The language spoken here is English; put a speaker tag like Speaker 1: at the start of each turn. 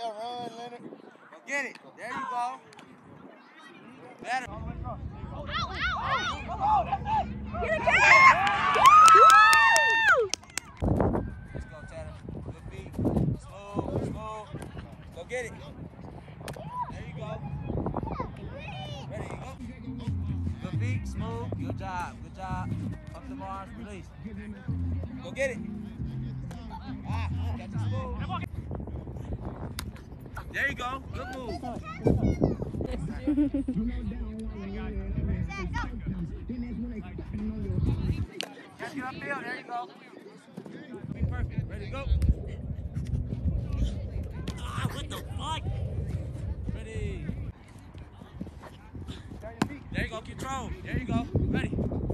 Speaker 1: there, run, Leonard.
Speaker 2: Go get it. There you go. Better.
Speaker 3: Ow, ow, ow! Get it, Cat!
Speaker 2: Let's go, Tanner. Good feet. Smooth, smooth. Go get it. There you go. Ready, you go. Good feet, smooth. Good job, good job. Up the arms, release. Go get it. Ah, got you smooth. There you go. Good move. Catch it upfield. There you go. Be perfect. Ready to go. Ah, what the fuck? Ready. There you go. Control. There you go. Ready.